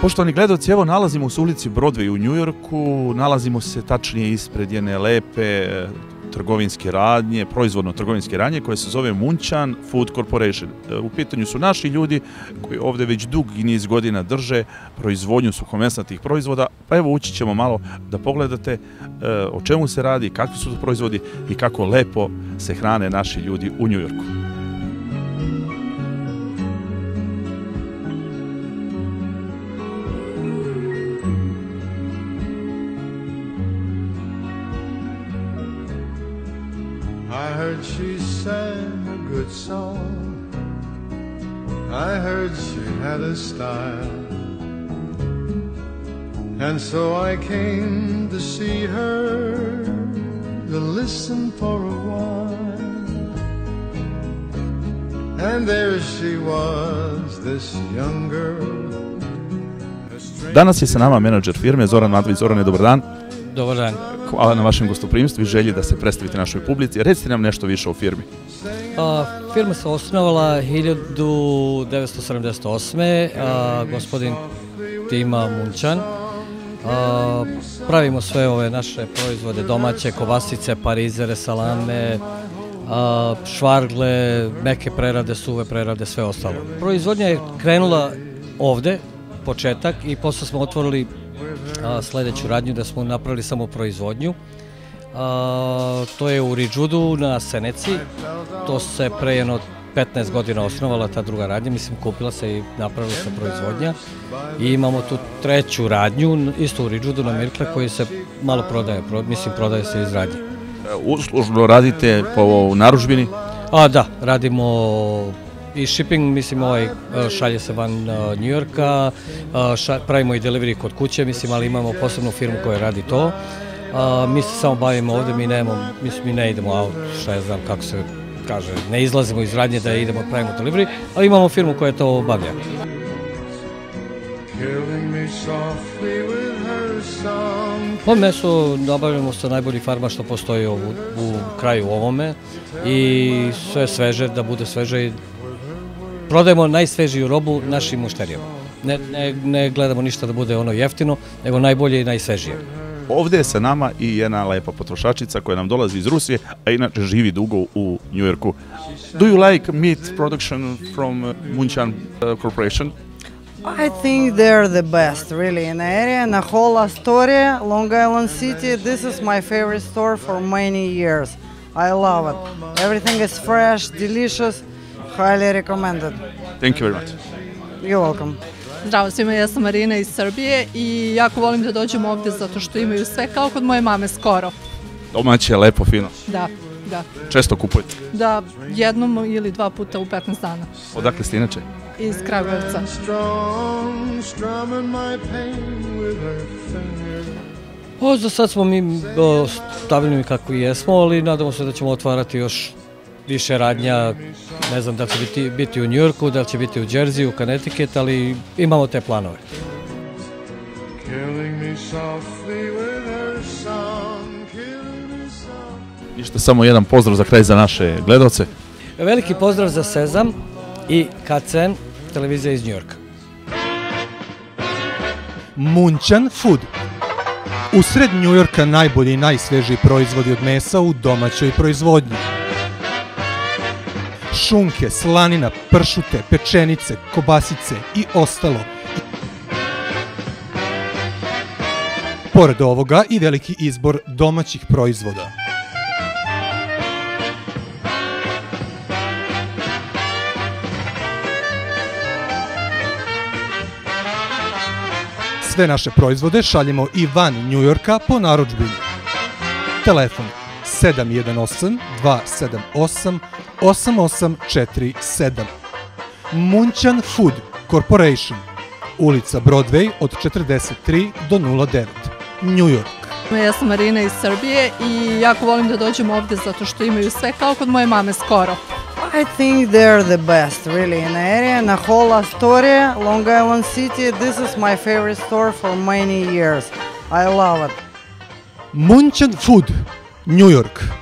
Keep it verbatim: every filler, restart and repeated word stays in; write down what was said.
Poštovani gledalci, evo nalazimo se u ulici Broadway u Njujorku, nalazimo se tačnije ispred jedne lepe trgovinske radnje, proizvodno-trgovinske radnje koja se zove Munjan Food Corporation. U pitanju su naši ljudi koji ovdje već dugi niz godina drže proizvodnju suhomesnatih proizvoda, pa evo ući ćemo malo da pogledate o čemu se radi, kakvi su to proizvodi i kako lepo se hrane naši ljudi u Njujorku. I heard she sang a good song, I heard she had a style, and so I came to see her, to listen for a while. And there she was, this young girl. Danas je sa nama menadžer firme Zoran Matvić. Zorane, dobar dan. Dobar dan. Hvala na vašem gostoprimstvu i želji da se predstavite našoj publici. Recite nam nešto više o firmi. A, firma se osnovala hiljadu devetsto sedamdeset osme. A, gospodin Tima Munjan. A, pravimo sve ove naše proizvode domaće, kobasice, parizere, salame, a, švargle, meke prerade, suve prerade, sve ostalo. Proizvodnja je krenula ovde, početak, i posle smo otvorili a, sledeću radnju da smo napravili samo proizvodnju. A, to je u Ridžudu na Seneci. To se pre jedno petnaest godina osnovala ta druga radnja, mislim kupila se i napravila se proizvodnja. I imamo tu treću radnju, isto u Ridžudu na Mirkle, koji se malo prodaje, mislim prodaje se iz radnje. Uslužno radite po narudžbini? A, da, radimo i shipping, mislim, ovaj šalje se van Njujorka, pravimo i delivery kod kuće, mislim, ali imamo posebnu firmu koja radi to. Mi se samo bavimo ovde, mi nemamo, mislim, mi ne idemo auto, šta ja znam kako se kaže, ne izlazimo iz radnje da idemo, pravimo delivery, ali imamo firmu koja to obavlja. Ovo meso nabavljamo sa najboljih farma što postoji u kraju ovome i sve sveže, da bude sveže. Prodajemo najsvežiju robu našim mušterijama. Ne, ne, ne gledamo ništa da bude ono jeftino, nego najbolje i najsvežije. Ovdje je sa nama i jedna lepa potrošačica koja nam dolazi iz Rusije, a inače živi dugo u Njujorku. Do you like meat production from Munjan Corporation? I think they're the best, really, in the area. In the whole Astoria, Long Island City, this is my favorite store for many years. I love it. Everything is fresh, delicious. Highly recommended. Thank you very much. You're welcome. Zdravo svima, ja sam Marina iz Srbije i jako volim da dođem ovdje zato što imaju sve kao kod moje mame skoro. Domaće je lepo, fino. Da, da. Često kupujete? Da, jednom ili dva puta u petnaest dana. Odakle ste inače? Iz Kragujevca. O, za sad smo mi stabilni kako i jesmo, ali nadamo se da ćemo otvarati još više radnja, ne znam da će biti, biti u Njujorku, da će biti u Jersey, u Connecticut, ali imamo te planove. Ništa, samo jedan pozdrav za kraj za naše gledalce. Veliki pozdrav za Sezam i K C N, televizija iz Njujorka. Munjan Food. U sred Njujorka najbolji i najsvežiji proizvodi od mesa u domaćoj proizvodnji. Šunke, slanina, pršute, pečenice, kobasice i ostalo. Pored ovoga i veliki izbor domaćih proizvoda. Sve naše proizvode šaljemo i van Njujorka po narudžbini. Telefon sedam jedan osam dva sedam osam osam osam četiri sedam. Munjan Food Corporation, ulica Broadway od četrdeset tri do nula devet, Njujork. Ja sam Marina iz Srbije i jako volim da dođem ovdje zato što imaju sve kao kod moje mame skoro. I think they're the best, really, in the area. In the whole Astoria, Long Island City, this is my favorite store for many years. I love it. Munjan Food, Njujork.